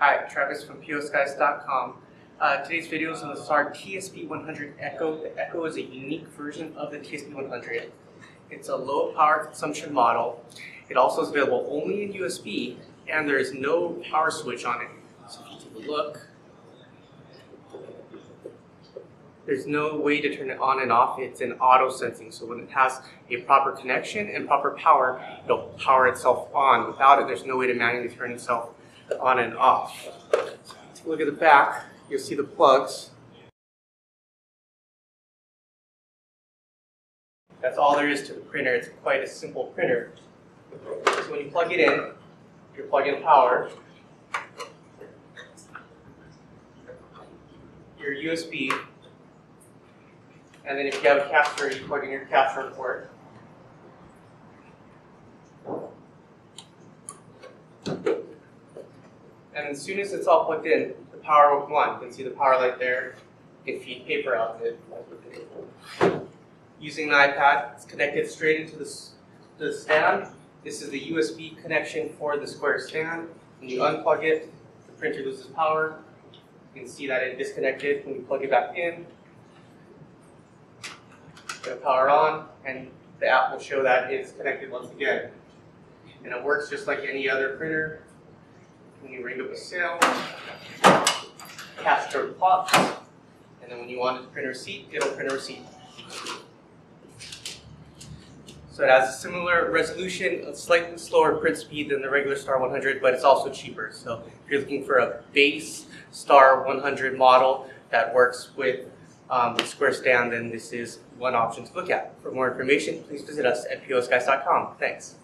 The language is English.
Hi, Travis from POSGuys.com. Today's video is on the SAR TSP100 ECO. The ECO is a unique version of the TSP100. It's a low power consumption model. It also is available only in USB, and there is no power switch on it. So if you take a look, there's no way to turn it on and off. It's an auto sensing, so when it has a proper connection and proper power, it'll power itself on. Without it, there's no way to manually turn itself on and off. Take a look at the back. You'll see the plugs. That's all there is to the printer. It's quite a simple printer. So when you plug it in, you plug in power, your USB, and then if you have a capture, you plug in your capture port. And as soon as it's all plugged in, the power will come on. You can see the power light there. You can feed paper out of it. Using an iPad, it's connected straight into the stand. This is the USB connection for the square stand. When you unplug it, the printer loses power. You can see that it disconnected. When you plug it back in, the power on, and the app will show that it's connected once again. And it works just like any other printer. When you ring up a sale, cash code pops, and then when you want to print a receipt, it'll print a receipt. So it has a similar resolution, a slightly slower print speed than the regular Star 100, but it's also cheaper. So if you're looking for a base Star 100 model that works with the square stand, then this is one option to look at. For more information, please visit us at POSGuys.com. Thanks.